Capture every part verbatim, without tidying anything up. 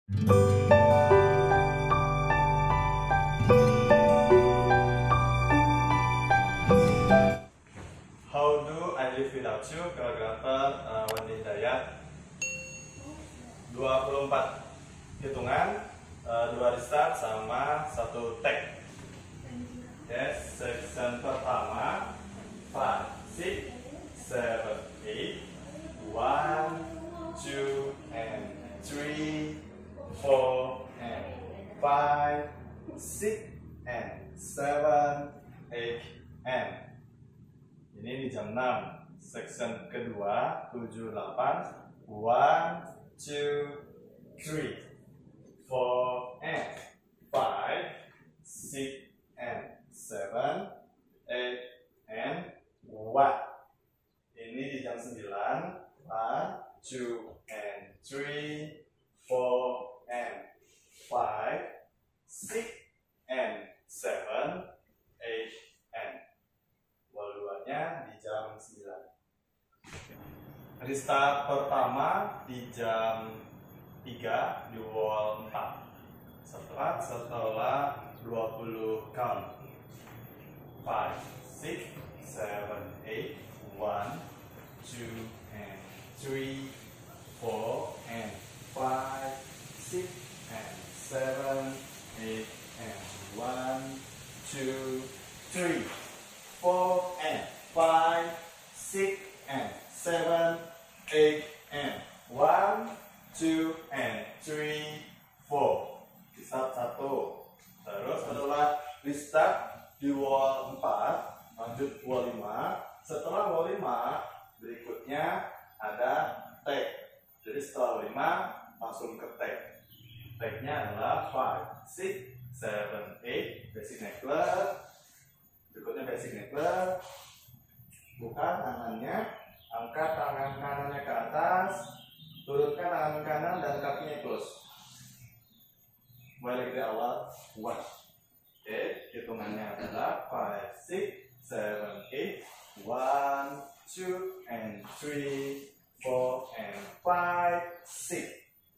How do I live without you? Koreografer uh, Wandi Hidayat. dua puluh empat hitungan, uh, dua restart sama satu tag. Yes, section pertama five, six, seven, eight, one, two, and three, four, and five, six, and seven, eight, and ini di jam enam. Section kedua tujuh, delapan, one, two, three, four, and five, six, and seven, eight, and one. Ini di jam sembilan. One, two, and three, four, and five, six, and seven, eight, and wall dua-nya di jam sembilan. Restart pertama di jam tiga di wall empat. Setelah setelah dua puluh count. five, six, seven, eight, one, two, and three, four, and five, six, and seven, eight, and one, two, three, four, and five, six, and seven, eight, and one, two, and three, four. Restart satu. Terus setelah restart di wall empat, lanjut wall lima. Setelah wall lima, berikutnya ada tag. Jadi setelah wall lima, langsung ke tag. Tagnya adalah five, six, seven, eight, basic neckler. Berikutnya basic neckler. Buka tangannya, angkat tangan kanannya ke atas, turunkan tangan kanan dan kakinya close. Mulai dari awal, one. Oke, hitungannya adalah five, six, seven, eight, one, two, and three, four, and five, six.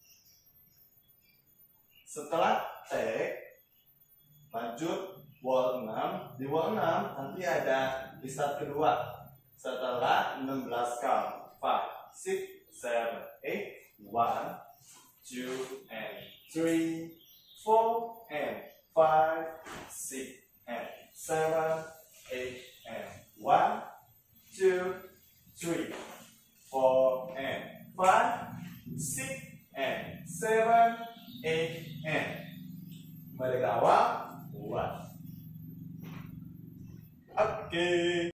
Setelah tag, lanjut wall enam. Di wall enam nanti ada restart kedua. Setelah enam belas count. five, six, seven, eight, one, two, and three, four, and five, six, and seven, eight, and one, two, three, four, and five, six, and seven, eight, and balik awal one. Oke. Okay.